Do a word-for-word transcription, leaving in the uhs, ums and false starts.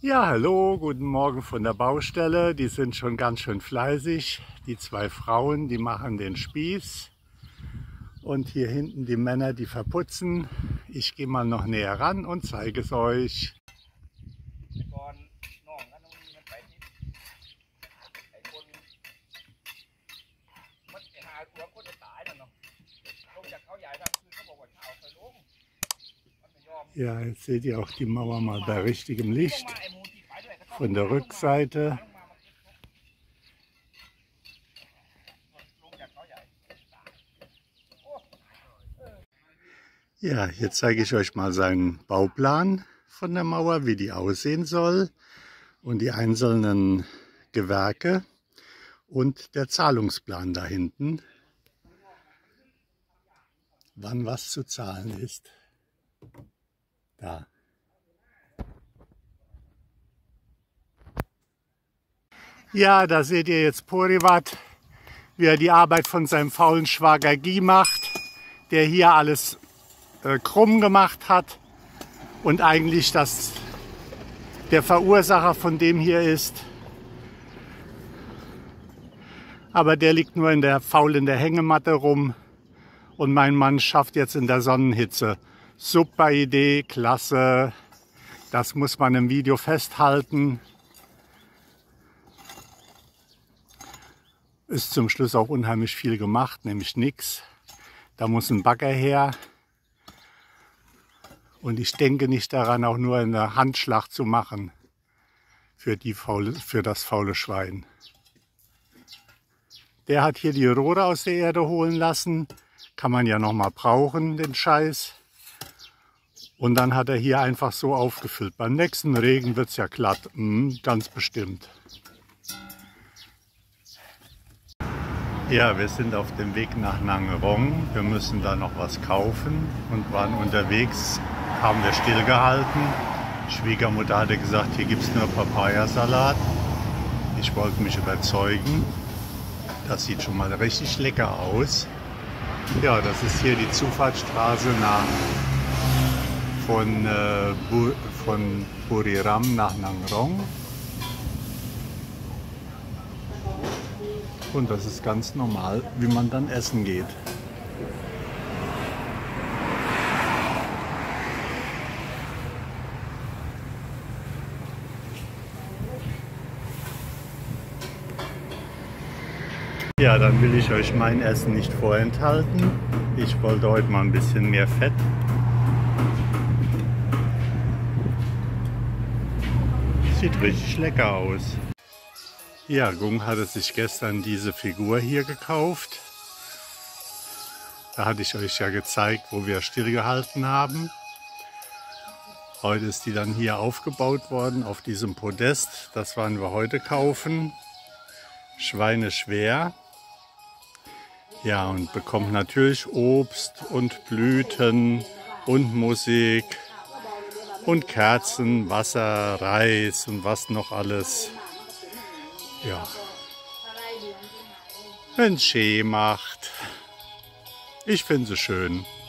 Ja, hallo, guten Morgen von der Baustelle. Die sind schon ganz schön fleißig. Die zwei Frauen, die machen den Spieß. Und hier hinten die Männer, die verputzen. Ich gehe mal noch näher ran und zeige es euch. Ja, jetzt seht ihr auch die Mauer mal bei richtigem Licht von der Rückseite. Ja, jetzt zeige ich euch mal seinen Bauplan von der Mauer, wie die aussehen soll und die einzelnen Gewerke und der Zahlungsplan da hinten, wann was zu zahlen ist. Da. Ja, da seht ihr jetzt Porivat, wie er die Arbeit von seinem faulen Schwager Guy macht, der hier alles äh, krumm gemacht hat und eigentlich das, der Verursacher von dem hier ist. Aber der liegt nur in der faul in der Hängematte rum und mein Mann schafft jetzt in der Sonnenhitze. Super Idee, klasse, das muss man im Video festhalten. Ist zum Schluss auch unheimlich viel gemacht, nämlich nichts. Da muss ein Bagger her. Und ich denke nicht daran, auch nur eine Handschlag zu machen für, die faule, für das faule Schwein. Der hat hier die Rohre aus der Erde holen lassen. Kann man ja noch mal brauchen, den Scheiß. Und dann hat er hier einfach so aufgefüllt. Beim nächsten Regen wird es ja glatt. Mhm, ganz bestimmt. Ja, wir sind auf dem Weg nach Nang Rong. Wir müssen da noch was kaufen und waren unterwegs, haben wir stillgehalten. Schwiegermutter hatte gesagt, hier gibt es nur Papayasalat. Ich wollte mich überzeugen. Das sieht schon mal richtig lecker aus. Ja, das ist hier die Zufahrtsstraße nach von, äh, Bu von Buriram nach Nang Rong. Und das ist ganz normal, wie man dann essen geht. Ja, dann will ich euch mein Essen nicht vorenthalten. Ich wollte heute mal ein bisschen mehr Fett. Sieht richtig lecker aus. Ja, Gung hatte sich gestern diese Figur hier gekauft. Da hatte ich euch ja gezeigt, wo wir stillgehalten haben. Heute ist die dann hier aufgebaut worden auf diesem Podest. Das werden wir heute kaufen. Schweine schwer. Ja, und bekommt natürlich Obst und Blüten und Musik und Kerzen, Wasser, Reis und was noch alles. Ja, wenn es schön macht. Ich finde sie schön.